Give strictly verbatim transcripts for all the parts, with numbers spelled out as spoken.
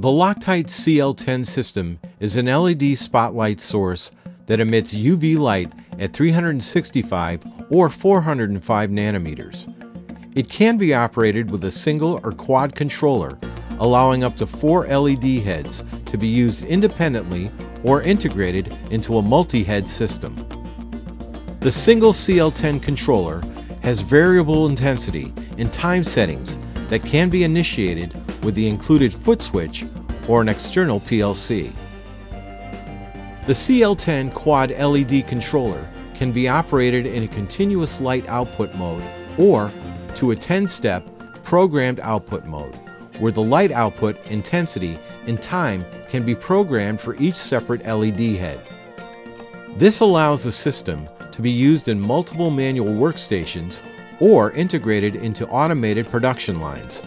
The Loctite C L ten system is an L E D spotlight source that emits U V light at three hundred sixty-five or four hundred five nanometers. It can be operated with a single or quad controller, allowing up to four L E D heads to be used independently or integrated into a multi-head system. The single C L ten controller has variable intensity and time settings that can be initiated with the included foot switch or an external P L C. The C L ten Quad L E D controller can be operated in a continuous light output mode or to a ten-step programmed output mode, where the light output, intensity, and time can be programmed for each separate L E D head. This allows the system to be used in multiple manual workstations or integrated into automated production lines.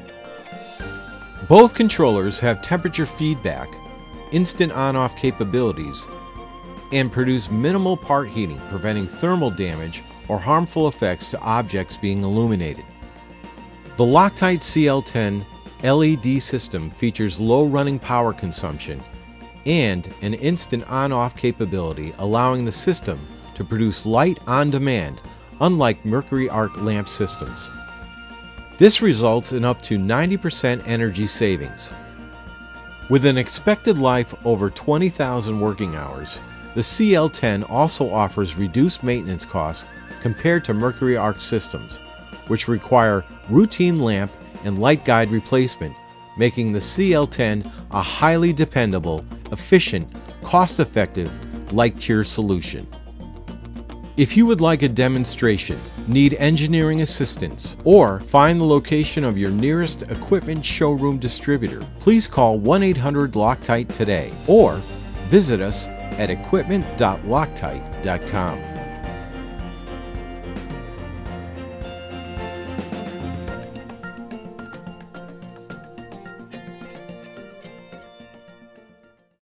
Both controllers have temperature feedback, instant on-off capabilities, and produce minimal part heating, preventing thermal damage or harmful effects to objects being illuminated. The Loctite C L ten L E D system features low running power consumption and an instant on-off capability, allowing the system to produce light on demand, unlike mercury arc lamp systems. This results in up to ninety percent energy savings. With an expected life over twenty thousand working hours, the C L ten also offers reduced maintenance costs compared to mercury arc systems, which require routine lamp and light guide replacement, making the C L ten a highly dependable, efficient, cost-effective light cure solution. If you would like a demonstration, need engineering assistance, or find the location of your nearest equipment showroom distributor, please call one eight hundred Loctite today or visit us at equipment dot loctite dot com.